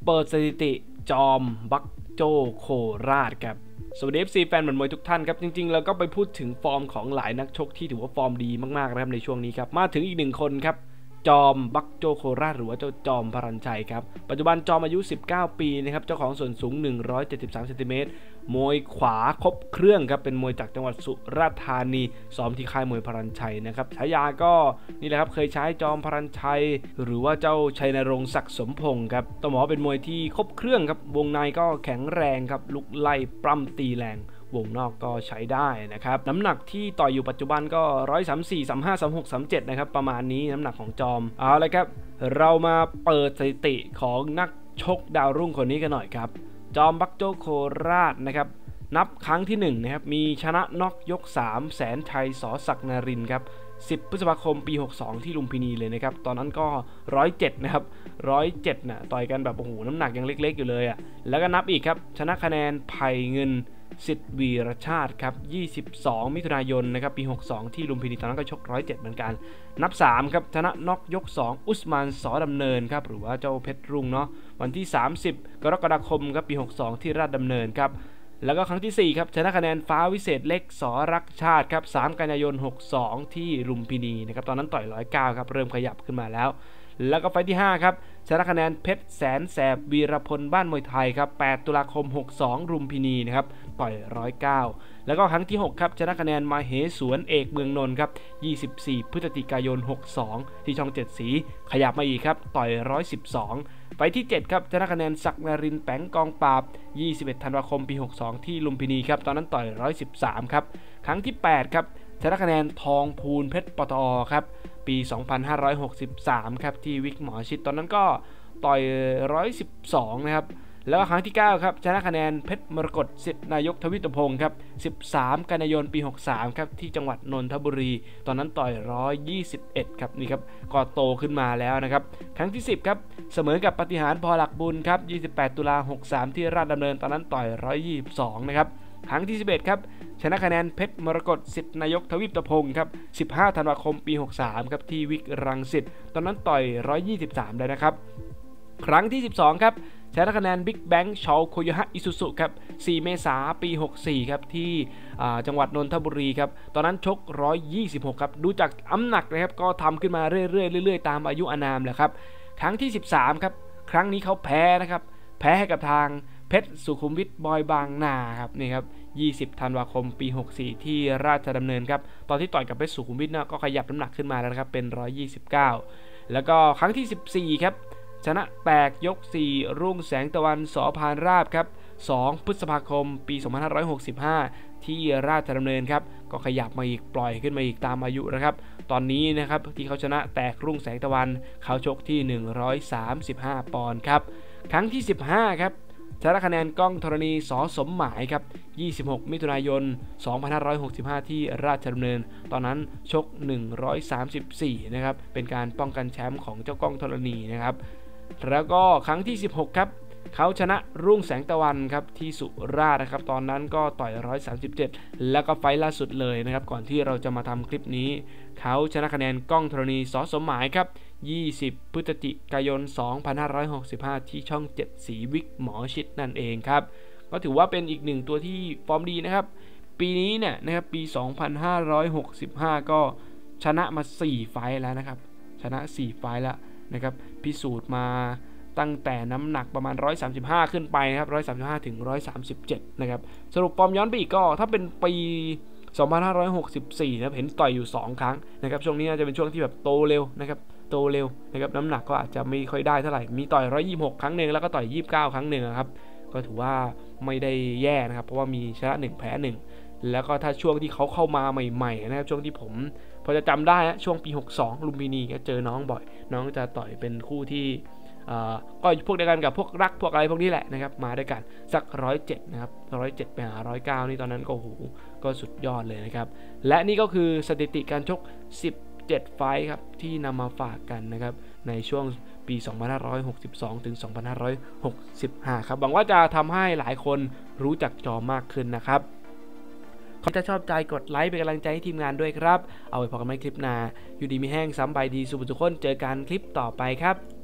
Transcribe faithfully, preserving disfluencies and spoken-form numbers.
ปิดสถิติจอมบักโจโคราชครับสวัสดี เอฟ ซี แฟนหมัดมวยทุกท่านครับจริงๆเราก็ไปพูดถึงฟอร์มของหลายนักชกที่ถือว่าฟอร์มดีมากๆนะครับในช่วงนี้ครับมาถึงอีกหนึ่งคนครับจอมบักโจโคราชหรือว่าเจ้าจอมพรัญชัยครับปัจจุบันจอมอายุสิบเก้าปีนะครับเจ้าของส่วนสูงหนึ่งร้อยเจ็ดสิบสามเซนติเมตรมวยขวาครบเครื่องครับเป็นมวยจากจังหวัดสุราษฎร์ธานีซ้อมที่ค่ายมวยพรัญชัยนะครับฉายาก็นี่แหละครับเคยใช้จอมพรัญชัยหรือว่าเจ้าชัยนรงค์ศักดิ์สมพงศ์ครับต้องบอกว่าเป็นมวยที่ครบเครื่องครับวงในก็แข็งแรงครับลุกไล่ปล้ำตีแรงวงนอกก็ใช้ได้นะครับน้ำหนักที่ต่อยอยู่ปัจจุบันก็หนึ่งร้อยสามสิบสี่ สามสิบห้า สามสิบหก สามสิบเจ็ดนะครับประมาณนี้น้ำหนักของจอมเอาเลยครับเรามาเปิดสถิติของนักชกดาวรุ่งคนนี้กันหน่อยครับจอมบักโจโคราชนะครับนับครั้งที่หนึ่งนะครับมีชนะน็อกยกสามแสนชัยสอศักดิ์นรินทร์ครับสิบพฤษภาคมปีหกสองที่ลุมพินีเลยนะครับตอนนั้นก็หนึ่งร้อยเจ็ดนะครับหนึ่งร้อยเจ็ดน่ะต่อยกันแบบโอ้โหน้ำหนักยังเล็กๆอยู่เลยอ่ะแล้วก็นับอีกครับชนะคะแนนไผ่เงินสิทธิ์วีรชาติครับยี่สิบสองมิถุนายนนะครับปีหกสองที่ลุมพินีตอนนั้นก็ชกหนึ่งร้อยเจ็ดเหมือนกันนับสามครับชนะน็อกยกสองอุสมานสอดำเนินครับหรือว่าเจ้าเพชรรุ่งเนาะวันที่สามสิบกรกฎาคมครับปีหกสองที่ราชดำเนินครับแล้วก็ครั้งที่สี่ครับชนะคะแนนฟ้าวิเศษเล็กสอรักชาติครับสามกันยายนหกสองที่ลุมพินีนะครับตอนนั้นต่อยหนึ่งร้อยเก้าครับเริ่มขยับขึ้นมาแล้วแล้วก็ไฟที่ห้าครับชนะคะแนนเพชรแสนแสบวีรพลบ้านมวยไทยครับแปดตุลาคมหกสองลุมพินีนะครับต่อยหนึ่งร้อยเก้าแล้วก็ครั้งที่หกครับชนะคะแนนมาเหสวนเอกเมืองนนท์ครับยี่สิบสี่พฤศจิกายนหกสองที่ช่องเจ็ดสีขยับมาอีกครับต่อยหนึ่งร้อยสิบสองไฟที่เจ็ดครับชนะคะแนนศักดิ์นรินทร์แป้งกองปราบยี่สิบเอ็ดธันวาคมปีหกสองที่ลุมพินีครับตอนนั้นต่อยหนึ่งร้อยสิบสามครับครั้งที่แปดครับชนะคะแนนทองพูนเพชรปตอครับปีสองพันห้าร้อยหกสิบสามครับที่วิกหมอชิดตอนนั้นก็ต่อยหนึ่งร้อยสิบสองนะครับแล้วก็ครั้งที่เก้าครับชนะคะแนนเพชรมรกตสิทธินายกทวิตพงศ์ครับสิบสามกันยายนปีหกสามครับที่จังหวัดนนทบุรีตอนนั้นต่อยหนึ่งร้อยยี่สิบเอ็ดครับนี่ครับก็โตขึ้นมาแล้วนะครับครั้งที่สิบครับเสมอกับปฏิหารพอหลักบุญครับยี่สิบแปดตุลาหกสามที่ราชดำเนินตอนนั้นต่อยหนึ่งร้อยยี่สิบสองนะครับครั้งที่สิบเอ็ดครับชนะคะแนนเพชรมรกตสิทธินายกทวิตพงศ์ครับสิบห้าธันวาคมปีหกสามครับที่วิกรังสิตตอนนั้นต่อยหนึ่งร้อยยี่สิบสามเลยนะครับครั้งที่สิบสองครับชนะคะแนนบิ๊กแบงค์ชอโคโยฮะอิซุสุครับสี่เมษายนปีหกสี่ครับที่จังหวัดนนทบุรีครับตอนนั้นชกหนึ่งร้อยยี่สิบหกครับดูจากน้ำหนักนะครับก็ทำขึ้นมาเรื่อยๆเรื่อยๆตามอายุอานามแหละครับครั้งที่สิบสามครับครั้งนี้เขาแพ้นะครับแพ้ให้กับทางเพชรสุขุมวิทบอยบางนาครับนี่ครับยี่สิบธันวาคมปีหกสี่ที่ราชดำเนินครับตอนที่ต่อยกับเพชรสุขุมวิทนะก็ขยับน้ำหนักขึ้นมาแล้วนะครับเป็นหนึ่งร้อยยี่สิบเก้าแล้วก็ครั้งที่สิบสี่ครับชนะแตกยกสี่รุ่งแสงตะวันสอพานราบครับสองพฤษภาคมปีสองพันห้าร้อยหกสิบห้าที่ราชดำเนินครับก็ขยับมาอีกปล่อยขึ้นมาอีกตามอายุนะครับตอนนี้นะครับที่เขาชนะแตกรุ่งแสงตะวันเขาชกที่หนึ่งร้อยสามสิบห้าปอนด์ครับครั้งที่สิบห้าครับชนะคะแนนก้องธรณีสอสมหมายครับยี่สิบหกมิถุนายนสองพันห้าร้อยหกสิบห้าที่ราชดำเนินตอนนั้นชกหนึ่งร้อยสามสิบสี่นะครับเป็นการป้องกันแชมป์ของเจ้าก้องธรณีนะครับแล้วก็ครั้งที่สิบหกครับเขาชนะรุ่งแสงตะวันครับที่สุราษฎร์นะครับตอนนั้นก็ต่อยหนึ่งร้อยสามสิบเจ็ดแล้วก็ไฟล์ล่าสุดเลยนะครับก่อนที่เราจะมาทำคลิปนี้เขาชนะคะแนนก้องธรณีสอสมหมายครับยี่สิบพฤศจิกายนสองพันห้าร้อยหกสิบห้าที่ช่องเจ็ดสีวิกหมอชิดนั่นเองครับก็ถือว่าเป็นอีกหนึ่งตัวที่ฟอร์มดีนะครับปีนี้เนี่ยนะครับปีสองพันห้าร้อยหกสิบห้าก็ชนะมาสี่ไฟล์แล้วนะครับชนะสี่ไฟล์แล้วนะครับพิสูจน์มาตั้งแต่น้ำหนักประมาณหนึ่งร้อยสามสิบห้าขึ้นไปนะครับหนึ่งร้อยสามสิบห้าถึงหนึ่งร้อยสามสิบเจ็ดนะครับสรุปฟอร์มย้อนไปอีกก็ถ้าเป็นปีสองพันห้าร้อยหกสิบสี่นะครับเห็นต่อยอยู่สองครั้งนะครับช่วงนี้น่าจะเป็นช่วงที่แบบโตเร็วนะครับโตเร็วนะครับน้ำหนักก็อาจจะไม่ค่อยได้เท่าไหร่มีต่อยหนึ่งร้อยยี่สิบหกครั้งหนึ่งแล้วก็ต่อยยี่สิบเก้าครั้งหนึ่งครับก็ถือว่าไม่ได้แย่นะครับเพราะว่ามีชนะหนึ่งแพ้หนึ่งแล้วก็ถ้าช่วงที่เขาเข้ามาใหม่ๆนะครับช่วงที่ผมพอจะจำได้นะช่วงปีหกสองลุมพินีก็เจอน้องบ่อยน้องจะต่อยเป็นคู่ที่ก็พวกเดียวกันกับพวกรักพวกอะไรพวกนี้แหละนะครับมาด้วยกันสักหนึ่งร้อยเจ็ดนะครับหนึ่งร้อยเจ็ดไปหาหนึ่งร้อยเก้านี่ตอนนั้นก็โหก็สุดยอดเลยนะครับและนี่ก็คือสถิติการชกสิบเจ็ดไฟท์ครับที่นำมาฝากกันนะครับในช่วงปีสองพันห้าร้อยหกสิบสองถึงสองพันห้าร้อยหกสิบห้าครับหวังว่าจะทำให้หลายคนรู้จักจอมากขึ้นนะครับถ้าชอบใจกดไลค์เป็นกำลังใจให้ทีมงานด้วยครับเอาไว้พอกันในคลิปหน้าอยู่ดีมีแห้งซ้ำใบดีสุขสุขคนเจอกันคลิปต่อไปครับ